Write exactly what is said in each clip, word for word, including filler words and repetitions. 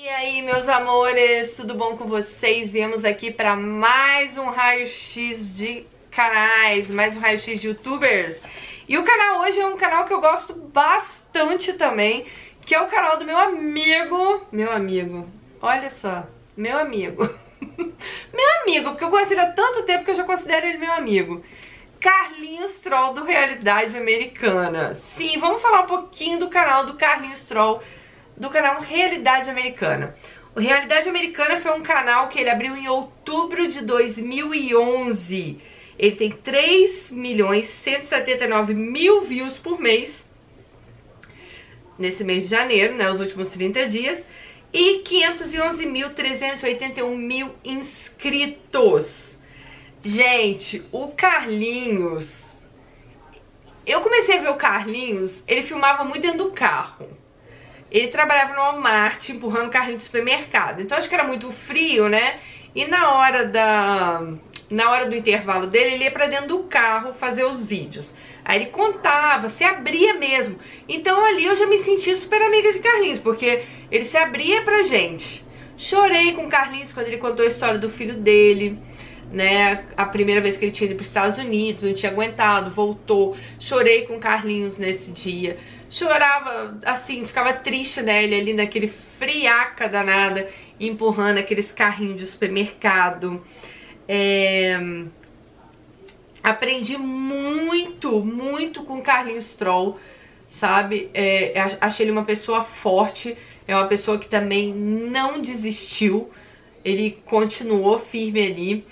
E aí, meus amores, tudo bom com vocês? Viemos aqui para mais um raio-x de canais, mais um raio-x de youtubers. E o canal hoje é um canal que eu gosto bastante também, que é o canal do meu amigo, meu amigo, olha só, meu amigo, meu amigo, porque eu conheci ele há tanto tempo que eu já considero ele meu amigo. Carlinhos Troll do Realidade Americana. Sim, vamos falar um pouquinho do canal do Carlinhos Troll, do canal Realidade Americana. O Realidade Americana foi um canal que ele abriu em outubro de dois mil e onze. Ele tem três milhões cento e setenta e nove mil views por mês, nesse mês de janeiro, né, os últimos trinta dias, e quinhentos e onze mil trezentos e oitenta e um mil inscritos. Gente, o Carlinhos, eu comecei a ver o Carlinhos, ele filmava muito dentro do carro. Ele trabalhava no Walmart empurrando carrinho de supermercado. Então acho que era muito frio, né? E na hora da na hora do intervalo dele, ele ia pra dentro do carro fazer os vídeos. Aí ele contava, se abria mesmo. Então ali eu já me senti super amiga de Carlinhos, porque ele se abria pra gente. Chorei com o Carlinhos quando ele contou a história do filho dele, né? A primeira vez que ele tinha ido para os Estados Unidos, não tinha aguentado, voltou. Chorei com o Carlinhos nesse dia. Chorava, assim, ficava triste, né? Ele ali naquele friaca danada, empurrando aqueles carrinhos de supermercado. É... Aprendi muito, muito com o Carlinhos Troll, sabe? É, achei ele uma pessoa forte, é uma pessoa que também não desistiu. Ele continuou firme ali.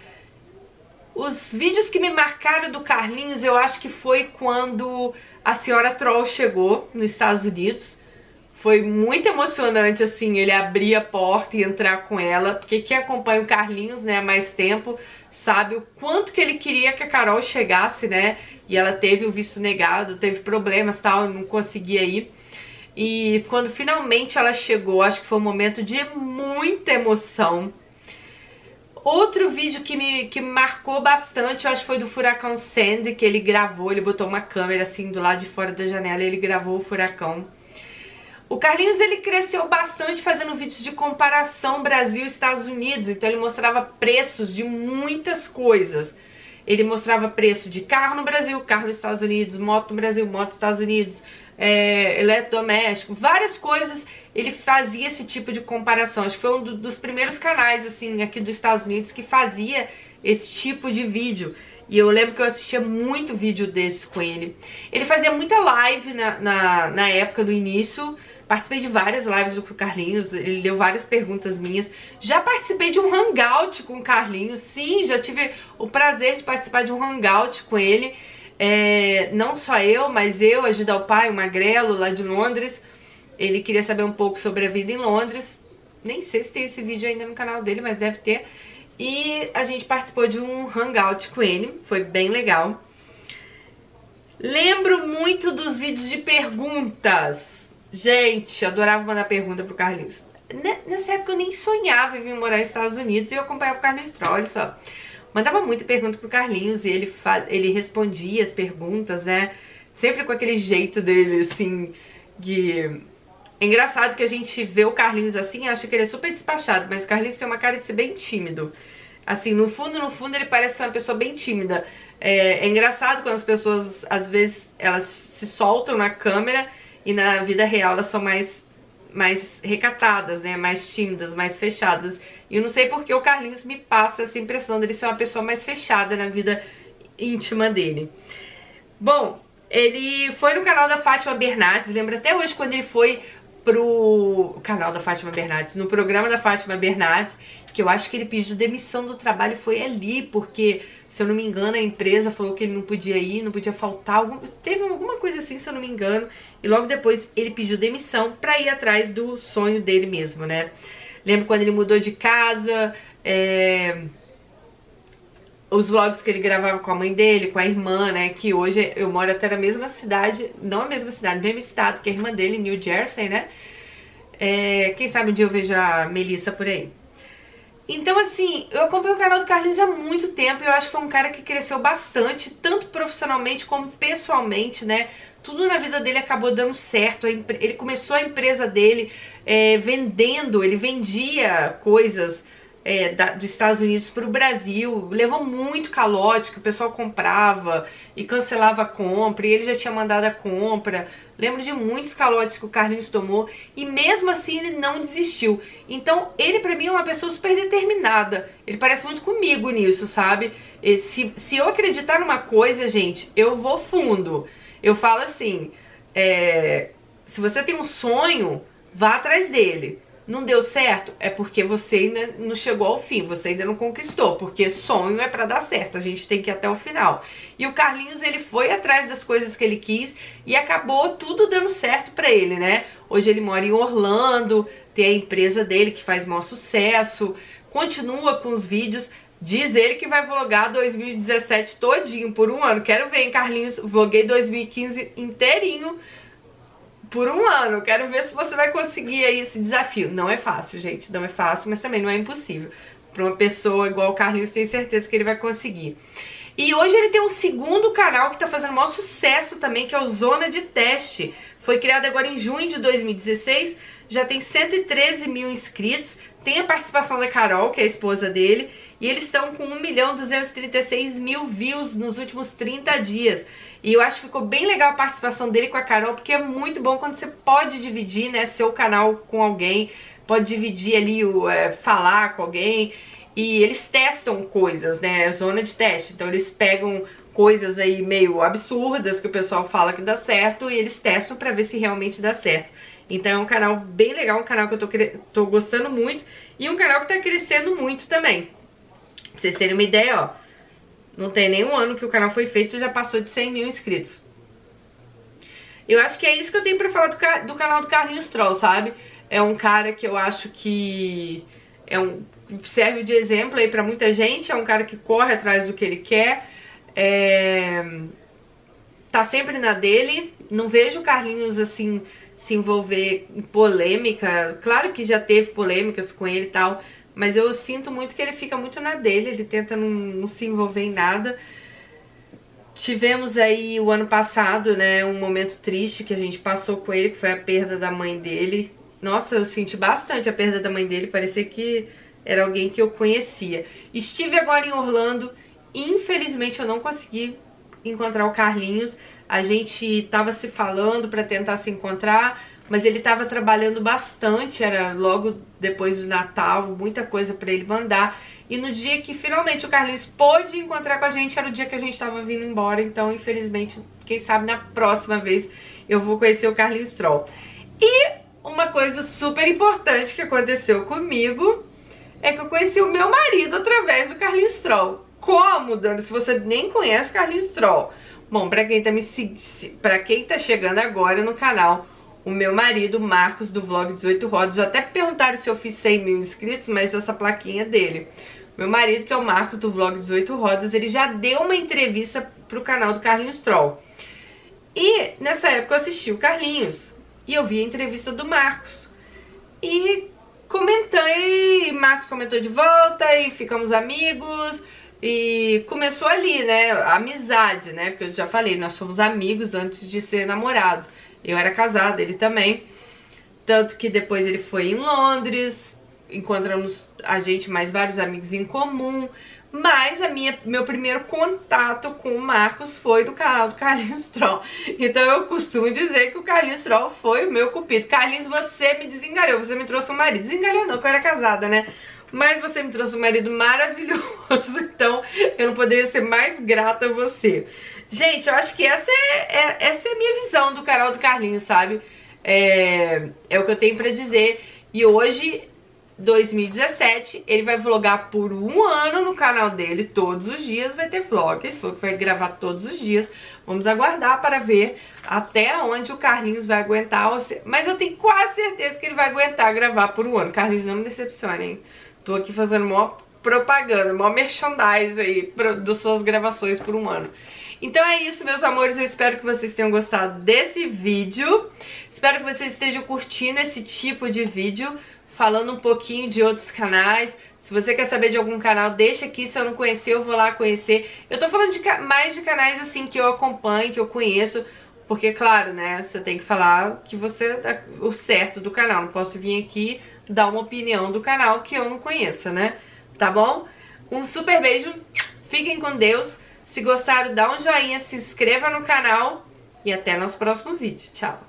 Os vídeos que me marcaram do Carlinhos, eu acho que foi quando a senhora Troll chegou nos Estados Unidos. Foi muito emocionante, assim, ele abrir a porta e entrar com ela, porque quem acompanha o Carlinhos, né, há mais tempo, sabe o quanto que ele queria que a Carol chegasse, né, e ela teve o visto negado, teve problemas, tal, não conseguia ir. E quando finalmente ela chegou, acho que foi um momento de muita emoção. Outro vídeo que me, que me marcou bastante, eu acho que foi do furacão Sandy, que ele gravou, ele botou uma câmera assim do lado de fora da janela e ele gravou o furacão. O Carlinhos, ele cresceu bastante fazendo vídeos de comparação Brasil e Estados Unidos, então ele mostrava preços de muitas coisas. Ele mostrava preço de carro no Brasil, carro nos Estados Unidos, moto no Brasil, moto nos Estados Unidos, é, eletrodoméstico, várias coisas. Ele fazia esse tipo de comparação. Acho que foi um do, dos primeiros canais, assim, aqui dos Estados Unidos que fazia esse tipo de vídeo. E eu lembro que eu assistia muito vídeo desse com ele. Ele fazia muita live na, na, na época do início. Participei de várias lives do Carlinhos, ele deu várias perguntas minhas. Já participei de um hangout com o Carlinhos, sim, já tive o prazer de participar de um hangout com ele. É, não só eu, mas eu, a Gida Pai, o Magrelo, lá de Londres. Ele queria saber um pouco sobre a vida em Londres. Nem sei se tem esse vídeo ainda no canal dele, mas deve ter. E a gente participou de um hangout com ele, foi bem legal. Lembro muito dos vídeos de perguntas. Gente, adorava mandar pergunta pro Carlinhos. Nessa época eu nem sonhava em vir morar nos Estados Unidos e eu acompanhava o Carlinhos Troll, olha só. Mandava muita pergunta pro Carlinhos e ele, ele respondia as perguntas, né? Sempre com aquele jeito dele, assim, de... É engraçado que a gente vê o Carlinhos assim e acha que ele é super despachado, mas o Carlinhos tem uma cara de ser bem tímido. Assim, no fundo, no fundo, ele parece ser uma pessoa bem tímida. É, é engraçado quando as pessoas, às vezes, elas se soltam na câmera e na vida real elas são mais, mais recatadas, né? Mais tímidas, mais fechadas. E eu não sei porque o Carlinhos me passa essa impressão dele ser uma pessoa mais fechada na vida íntima dele. Bom, ele foi no canal da Fátima Bernardes, lembra até hoje quando ele foi pro canal da Fátima Bernardes, no programa da Fátima Bernardes, que eu acho que ele pediu demissão do trabalho, foi ali, porque, se eu não me engano, a empresa falou que ele não podia ir, não podia faltar, algum, teve alguma coisa assim, se eu não me engano, e logo depois ele pediu demissão pra ir atrás do sonho dele mesmo, né? Lembro quando ele mudou de casa, é... os vlogs que ele gravava com a mãe dele, com a irmã, né, que hoje eu moro até na mesma cidade, não a mesma cidade, no mesmo estado que a irmã dele, New Jersey, né, é, quem sabe um dia eu vejo a Melissa por aí. Então, assim, eu acompanho o canal do Carlinhos há muito tempo e eu acho que foi um cara que cresceu bastante, tanto profissionalmente como pessoalmente, né, tudo na vida dele acabou dando certo. Ele começou a empresa dele é, vendendo, ele vendia coisas é, da, dos Estados Unidos para o Brasil, levou muito calote, que o pessoal comprava e cancelava a compra, e ele já tinha mandado a compra. Lembro de muitos calotes que o Carlinhos tomou, e mesmo assim ele não desistiu. Então ele pra mim é uma pessoa super determinada, ele parece muito comigo nisso, sabe? E se, se eu acreditar numa coisa, gente, eu vou fundo. Eu falo assim, é, se você tem um sonho, vá atrás dele. Não deu certo? É porque você ainda não chegou ao fim, você ainda não conquistou, porque sonho é pra dar certo, a gente tem que ir até o final. E o Carlinhos, ele foi atrás das coisas que ele quis e acabou tudo dando certo pra ele, né? Hoje ele mora em Orlando, tem a empresa dele que faz maior sucesso, continua com os vídeos. Diz ele que vai vlogar dois mil e dezessete todinho, por um ano. Quero ver, hein, Carlinhos? Vloguei dois mil e quinze inteirinho por um ano. Quero ver se você vai conseguir aí esse desafio. Não é fácil, gente. Não é fácil, mas também não é impossível. Para uma pessoa igual o Carlinhos, tenho certeza que ele vai conseguir. E hoje ele tem um segundo canal que tá fazendo o maior sucesso também, que é o Zona de Teste. Foi criado agora em junho de dois mil e dezesseis. Já tem cento e treze mil inscritos. Tem a participação da Carol, que é a esposa dele. E eles estão com um milhão duzentos e trinta e seis mil views nos últimos trinta dias. E eu acho que ficou bem legal a participação dele com a Carol, porque é muito bom quando você pode dividir, né, seu canal com alguém, pode dividir ali, o, é, falar com alguém. E eles testam coisas, né, é zona de teste. Então eles pegam coisas aí meio absurdas que o pessoal fala que dá certo e eles testam pra ver se realmente dá certo. Então é um canal bem legal, um canal que eu tô, tô gostando muito e um canal que tá crescendo muito também. Pra vocês terem uma ideia, ó, não tem nem um ano que o canal foi feito e já passou de cem mil inscritos. Eu acho que é isso que eu tenho pra falar do, do canal do Carlinhos Troll, sabe? É um cara que eu acho que é um, serve de exemplo aí pra muita gente, é um cara que corre atrás do que ele quer, é, tá sempre na dele. Não vejo o Carlinhos assim se envolver em polêmica. Claro que já teve polêmicas com ele e tal, mas eu sinto muito que ele fica muito na dele, ele tenta não, não se envolver em nada. Tivemos aí o ano passado, né, um momento triste que a gente passou com ele, que foi a perda da mãe dele. Nossa, eu senti bastante a perda da mãe dele, parecia que era alguém que eu conhecia. Estive agora em Orlando, infelizmente eu não consegui encontrar o Carlinhos. A gente tava se falando pra tentar se encontrar, mas ele tava trabalhando bastante, era logo depois do Natal, muita coisa pra ele mandar. E no dia que finalmente o Carlinhos pôde encontrar com a gente, era o dia que a gente tava vindo embora. Então, infelizmente, quem sabe na próxima vez eu vou conhecer o Carlinhos Troll. E uma coisa super importante que aconteceu comigo é que eu conheci o meu marido através do Carlinhos Troll. Como, Dani, se você nem conhece o Carlinhos Troll? Bom, pra quem tá me pra quem tá chegando agora no canal, o meu marido, Marcos, do Vlog dezoito Rodas, já até perguntaram se eu fiz cem mil inscritos, mas essa plaquinha é dele. Meu marido, que é o Marcos, do Vlog dezoito Rodas, ele já deu uma entrevista pro canal do Carlinhos Troll. E nessa época eu assisti o Carlinhos e eu vi a entrevista do Marcos. E comentei, Marcos comentou de volta e ficamos amigos. E começou ali, né, a amizade, né, porque eu já falei, nós somos amigos antes de ser namorados. Eu era casada, ele também. Tanto que depois ele foi em Londres, encontramos a gente mais vários amigos em comum. Mas a minha, meu primeiro contato com o Marcos foi no canal do Carlinhos Troll. Então eu costumo dizer que o Carlinhos Troll foi o meu cupido. Carlinhos, você me desengalhou, você me trouxe um marido. Desengalhou não, porque eu era casada, né? Mas você me trouxe um marido maravilhoso, então eu não poderia ser mais grata a você. Gente, eu acho que essa é, é, essa é a minha visão do canal do Carlinhos, sabe? É, é o que eu tenho pra dizer. E hoje, dois mil e dezessete, ele vai vlogar por um ano no canal dele. Todos os dias vai ter vlog. Ele falou que vai gravar todos os dias. Vamos aguardar para ver até onde o Carlinhos vai aguentar. Mas eu tenho quase certeza que ele vai aguentar gravar por um ano. Carlinhos, não me decepcione, hein? Tô aqui fazendo maior propaganda, maior merchandise aí das suas gravações por um ano. Então é isso, meus amores, eu espero que vocês tenham gostado desse vídeo. Espero que vocês estejam curtindo esse tipo de vídeo, falando um pouquinho de outros canais. Se você quer saber de algum canal, deixa aqui, se eu não conhecer, eu vou lá conhecer. Eu tô falando de mais de canais assim que eu acompanho, que eu conheço. Porque, claro, né, você tem que falar que você é o certo do canal. Não posso vir aqui dar uma opinião do canal que eu não conheça, né? Tá bom? Um super beijo, fiquem com Deus. Se gostaram, dá um joinha, se inscreva no canal e até nosso próximo vídeo. Tchau!